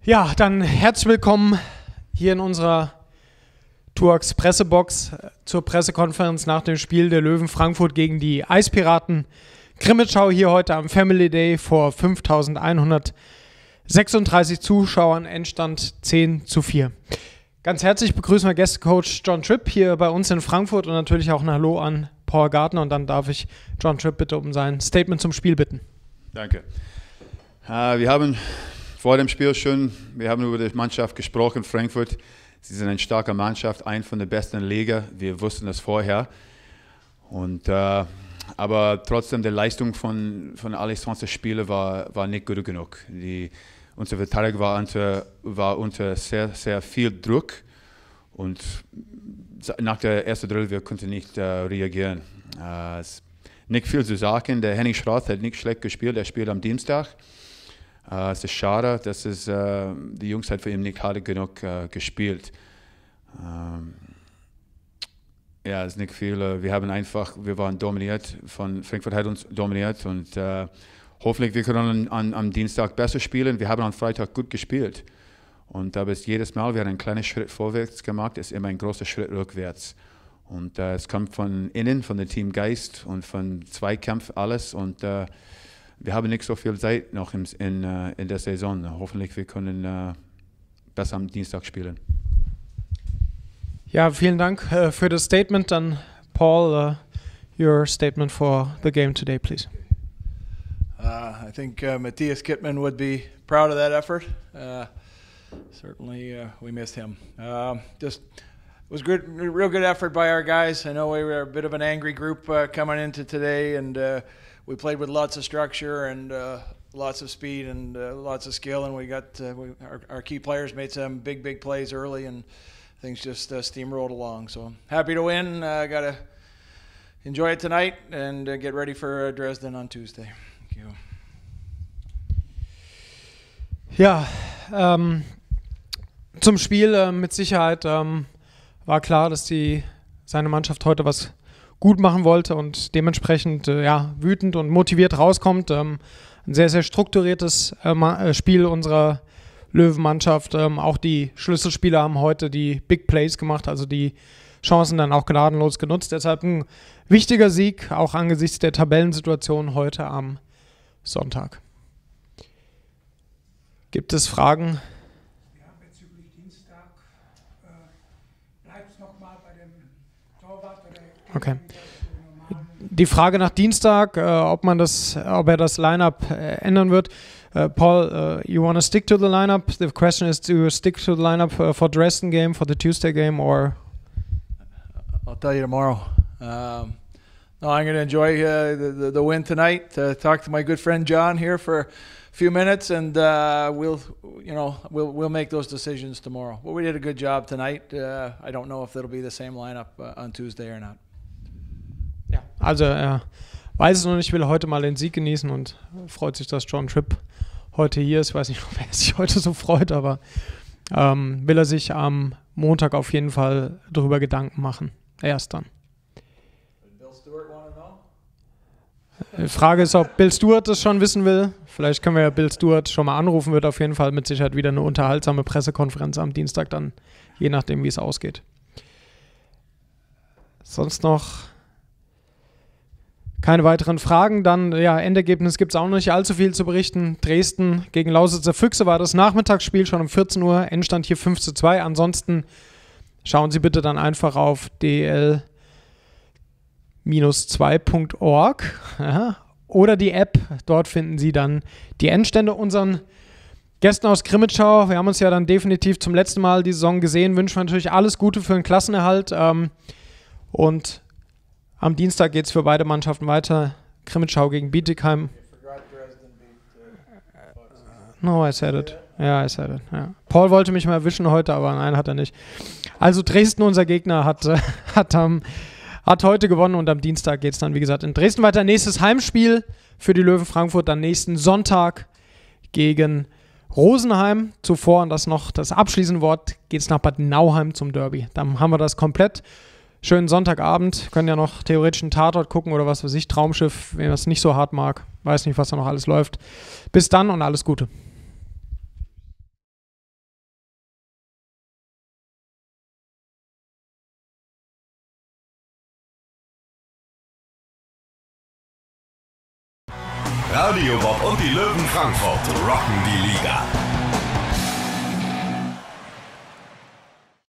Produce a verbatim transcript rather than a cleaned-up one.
Ja, dann herzlich willkommen hier in unserer Tuax Pressebox zur Pressekonferenz nach dem Spiel der Löwen Frankfurt gegen die Eispiraten. Krimitschau hier heute am Family Day vor fünftausendeinhundertsechsunddreißig Zuschauern, Endstand zehn zu vier. Ganz herzlich begrüßen wir Gästecoach John Tripp hier bei uns in Frankfurt und natürlich auch ein Hallo an Paul Gardner. Und dann darf ich John Tripp bitte um sein Statement zum Spiel bitten. Danke. Uh, wir haben vor dem Spiel schon, wir haben über die Mannschaft gesprochen, Frankfurt. Sie sind eine starke Mannschaft, eine von den besten in der Liga. Wir wussten das vorher. Und, uh, aber trotzdem, die Leistung von, von alle zwanzig Spiele war, war nicht gut genug. Die, unsere Verteidigung war unter, war unter sehr, sehr viel Druck. Und nach der ersten Drill, wir konnten nicht uh, reagieren. Uh, es, nicht viel zu sagen. Der Henning Schroth hat nicht schlecht gespielt. Er spielt am Dienstag. Uh, es ist schade, dass es, uh, die Jungs hat für ihn nicht hart genug uh, gespielt. Um, ja, es ist nicht viel. Uh, wir haben einfach, wir waren dominiert, von Frankfurt hat uns dominiert und uh, hoffentlich wir können an, am Dienstag besser spielen. Wir haben am Freitag gut gespielt und aber es jedes Mal, wir haben einen kleinen Schritt vorwärts gemacht, es ist immer ein großer Schritt rückwärts. Und uh, es kommt von innen, von dem Teamgeist und von Zweikampf alles und uh, wir haben nicht so viel Zeit noch in, in, in der Saison. Hoffentlich wir können uh, besser am Dienstag spielen. Ja, vielen Dank uh, für das Statement. Dann Paul, uh, your statement for the game today, please. Uh, I think uh, Matthias Kittmann would be proud of that effort. Uh, certainly, uh, we missed him. Uh, just it was good, real good effort by our guys. I know we were a bit of an angry group uh, coming into today, and uh, we played with lots of structure and uh, lots of speed and uh, lots of skill, and we got uh, we, our, our key players made some big, big plays early, and things just uh, steamrolled along. So happy to win. Uh, Got to enjoy it tonight and uh, get ready for uh, Dresden on Tuesday. Thank you. Ja, ähm, zum Spiel äh, mit Sicherheit ähm, war klar, dass die seine Mannschaft heute was gut machen wollte und dementsprechend äh, ja, wütend und motiviert rauskommt. Ähm, ein sehr, sehr strukturiertes äh, Spiel unserer Löwenmannschaft. Ähm, auch die Schlüsselspieler haben heute die Big Plays gemacht, also die Chancen dann auch gnadenlos genutzt. Deshalb ein wichtiger Sieg, auch angesichts der Tabellensituation heute am Sonntag. Gibt es Fragen? Ja, bezüglich Dienstag. Äh, Bleibt es nochmal bei dem Torwart? Oder okay. Die Frage nach Dienstag, äh, ob man das, ob er das Lineup äh, ändern wird. Uh, Paul, uh, you want to stick to the lineup? The question is, do you stick to the lineup uh, for Dresden game, for the Tuesday game, or? I'll tell you tomorrow. Um, no, I'm going to enjoy uh, the, the the win tonight. Uh, talk to my good friend John here for a few minutes, and uh, we'll, you know, we'll we'll make those decisions tomorrow. But we did a good job tonight. Uh, I don't know if it'll be the same lineup uh, on Tuesday or not. Ja, also er weiß es noch nicht, will heute mal den Sieg genießen und freut sich, dass John Tripp heute hier ist. Ich weiß nicht, ob er sich heute so freut, aber ähm, will er sich am Montag auf jeden Fall darüber Gedanken machen. Erst dann. Die Frage ist, ob Bill Stewart das schon wissen will. Vielleicht können wir ja Bill Stewart schon mal anrufen. Wird auf jeden Fall mit Sicherheit wieder eine unterhaltsame Pressekonferenz am Dienstag dann, je nachdem, wie es ausgeht. Sonst noch keine weiteren Fragen. Dann, ja, Endergebnis gibt es auch noch nicht allzu viel zu berichten. Dresden gegen Lausitzer Füchse war das Nachmittagsspiel schon um vierzehn Uhr. Endstand hier fünf zu zwei. Ansonsten schauen Sie bitte dann einfach auf d l zwei punkt org ja, oder die App. Dort finden Sie dann die Endstände. Unseren Gästen aus Krimitschau, wir haben uns ja dann definitiv zum letzten Mal die Saison gesehen, wünschen wir natürlich alles Gute für den Klassenerhalt. Ähm, und am Dienstag geht es für beide Mannschaften weiter. Krimitschau gegen Bietigheim. No, I said it. Ja, I said it. Ja. Paul wollte mich mal erwischen heute, aber nein, hat er nicht. Also Dresden, unser Gegner, hat, äh, hat, ähm, hat heute gewonnen und am Dienstag geht es dann, wie gesagt, in Dresden weiter. Nächstes Heimspiel für die Löwen Frankfurt, dann nächsten Sonntag gegen Rosenheim. Zuvor, und das noch das abschließende Wort, geht es nach Bad Nauheim zum Derby. Dann haben wir das komplett. Schönen Sonntagabend, können ja noch theoretisch einen Tatort gucken oder was weiß ich, Traumschiff, wer das nicht so hart mag, weiß nicht, was da noch alles läuft. Bis dann und alles Gute. Radio Bob und die Löwen Frankfurt rocken die Liga.